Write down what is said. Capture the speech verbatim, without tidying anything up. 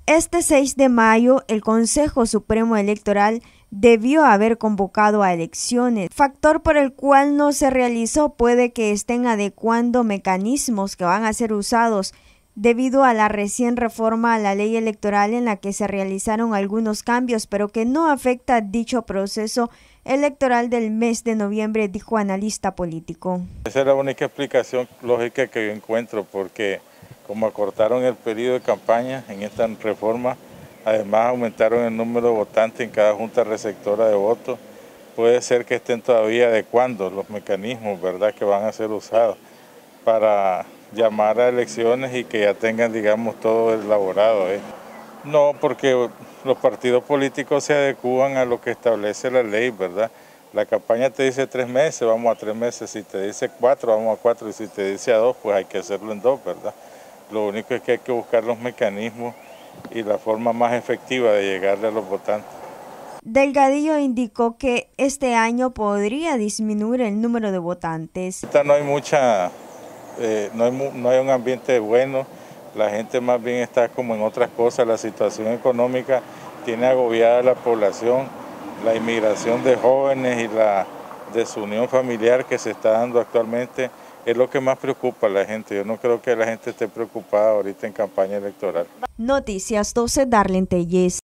Este seis de mayo, el Consejo Supremo Electoral debió haber convocado a elecciones, factor por el cual no se realizó. Puede que estén adecuando mecanismos que van a ser usados debido a la recién reforma a la ley electoral en la que se realizaron algunos cambios, pero que no afecta dicho proceso electoral del mes de noviembre, dijo analista político. Esa es la única explicación lógica que yo encuentro, porque como acortaron el periodo de campaña en esta reforma, además aumentaron el número de votantes en cada junta receptora de votos, puede ser que estén todavía adecuando los mecanismos, ¿verdad?, que van a ser usados para llamar a elecciones y que ya tengan, digamos, todo elaborado, ¿eh? No, porque los partidos políticos se adecúan a lo que establece la ley, ¿verdad? La campaña te dice tres meses, vamos a tres meses. Si te dice cuatro, vamos a cuatro. Y si te dice a dos, pues hay que hacerlo en dos, ¿verdad? Lo único es que hay que buscar los mecanismos y la forma más efectiva de llegarle a los votantes. Delgadillo indicó que este año podría disminuir el número de votantes. Ahorita no hay mucha, eh, no, hay, no hay un ambiente bueno, la gente más bien está como en otras cosas, la situación económica tiene agobiada a la población, la inmigración de jóvenes y la desunión familiar que se está dando actualmente es lo que más preocupa a la gente. Yo no creo que la gente esté preocupada ahorita en campaña electoral. Noticias doce, Darlene Tellez.